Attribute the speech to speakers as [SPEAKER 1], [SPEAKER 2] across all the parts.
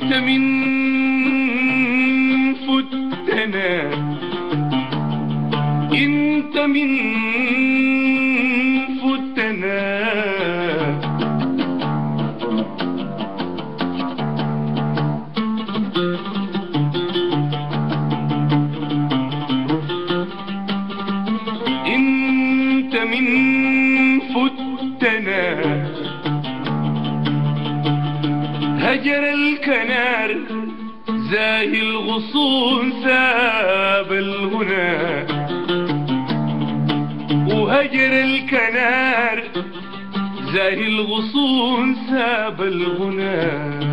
[SPEAKER 1] انت من فتنا، انت من فتنا، انت من فتنا. هجر الكنار زاهي الغصون ساب الغنى، وهجر الكنار زاهي الغصون ساب الغنى.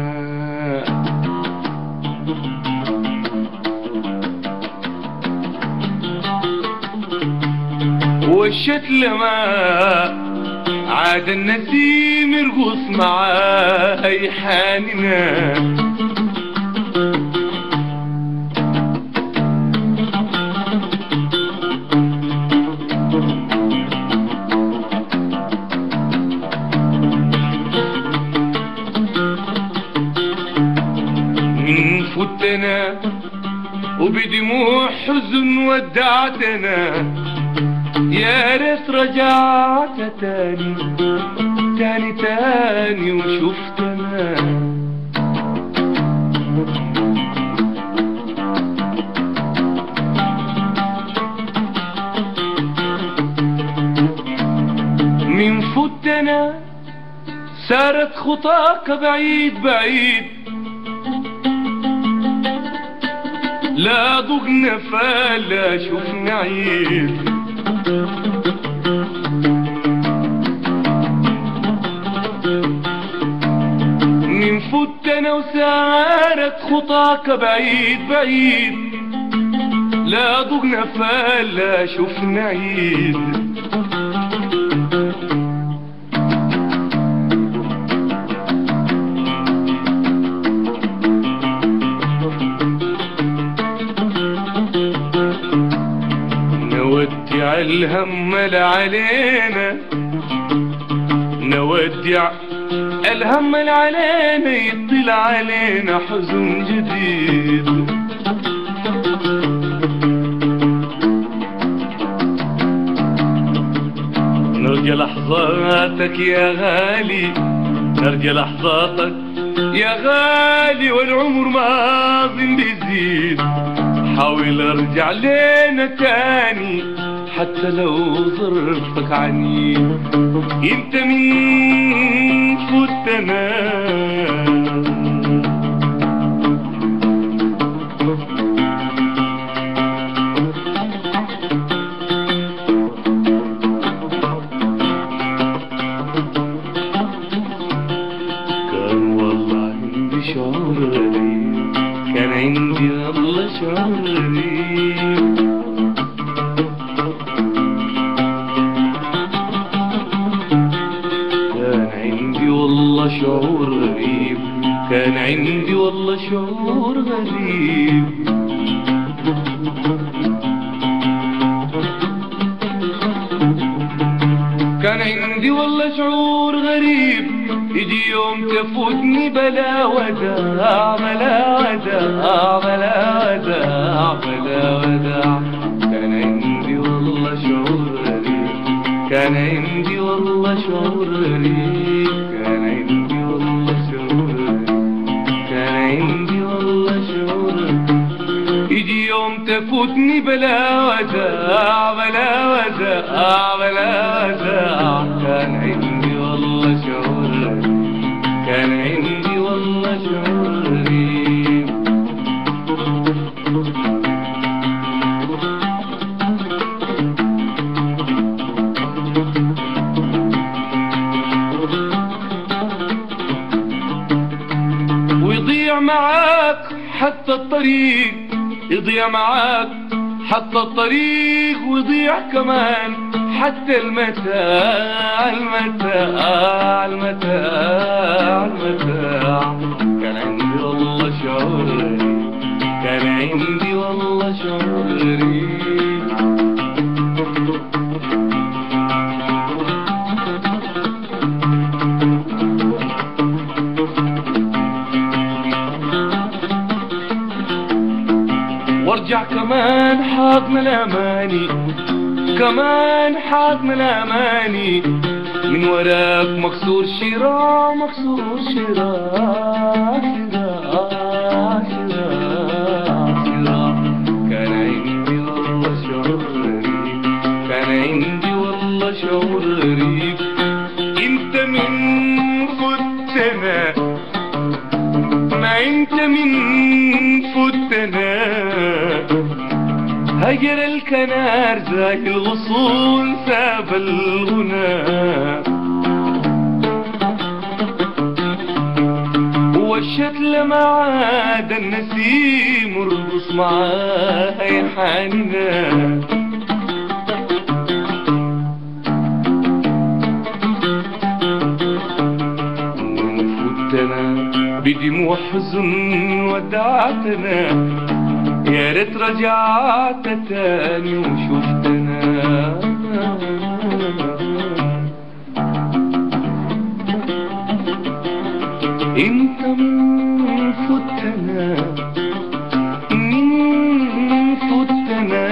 [SPEAKER 1] والشتل ما عاد النسيم يرقص مع هيحاننا، من فتنا وبدموع حزن ودعتنا. يا ريت رجعت تاني تاني تاني وشفتنا. من فتنا سارت خطاك بعيد بعيد، لا ضقنا فلا شفنا عيد. من فتنا وسارت خطاك بعيد بعيد، لا ضقنا فلا شفنا عيد. نودع الهم علينا، نودع الهم علينا، يطلع علينا حزن جديد. نرجى لحظاتك يا غالي، نرجى لحظاتك يا غالي، والعمر ماضي بيزيد. حاول ارجع لنا تاني حتى لو ظرفك عنيد. انت من فتنا، كان والله عندي شعور غريب، كان عندي والله شعور غريب. شعور غريب، كان عندي والله شعور غريب. كان عندي والله شعور غريب، يجي يوم تفوتني بلا وداع بلا وداع بلا وداع بلا وداع. كان عندي والله شعور غريب، كان عندي والله شعور غريب، كان عندي والله شعور غريب، كان عندي والله شعور غريب. يجي يوم تفوتني بلا وداع بلا وداع بلا وداع. كان عندي والله شعور غريب، كان عندي والله شعور غريب. ويضيع معاك حتى الطريق، يضيع معاك حتى الطريق، ويضيع كمان حتى المتاع المتاع المتاع المتاع. كان عندي والله شعور غريب، كان عندي والله شعور غريب. وارجع كمان حاضن الاماني، كمان حاضن الاماني، من وراك مكسور شراع، مكسور شراع، شراع شراع شراع. كان عندي والله شعور غريب، كان عندي والله شعور غريب، انت من فتنا، ما انت من فتنا. هجر الكنار زاك الغصون ساب الغنى، والشتل ما عاد النسيم ارقص معاه يا حنينا. فتنا بدموع حزن ودعتنا، يا ريت رجعت تاني وشفتنا. انت من فتنا، من فتنا.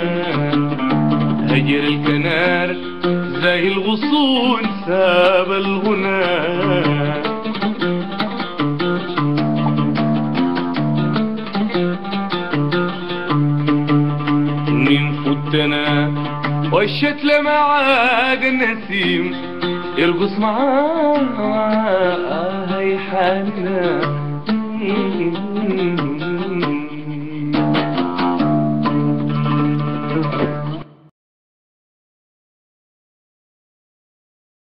[SPEAKER 1] هجر الكنار زي الغصون ساب الغنى، والشتل ما عاد النسيم يرقص معاه هي حالنا.